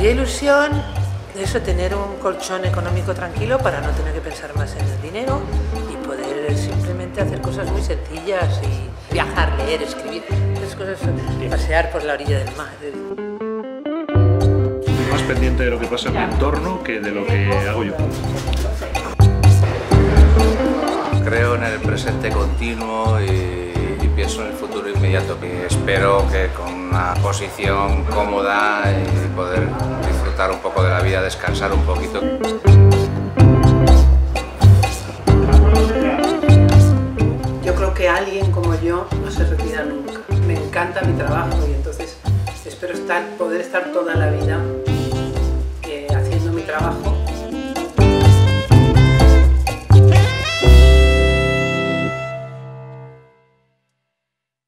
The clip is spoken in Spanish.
haría ilusión eso, tener un colchón económico tranquilo para no tener que pensar más en el dinero y poder simplemente hacer cosas muy sencillas y viajar, leer, escribir, esas cosas, pasear por la orilla del mar. Estoy más pendiente de lo que pasa en mi entorno que de lo que hago yo. Creo en el presente continuo y pienso en el futuro inmediato, que espero que con una posición cómoda y poder disfrutar un poco de la vida, descansar un poquito. Yo creo que alguien como yo no se retira nunca. Me encanta mi trabajo y entonces espero poder estar toda la vida haciendo mi trabajo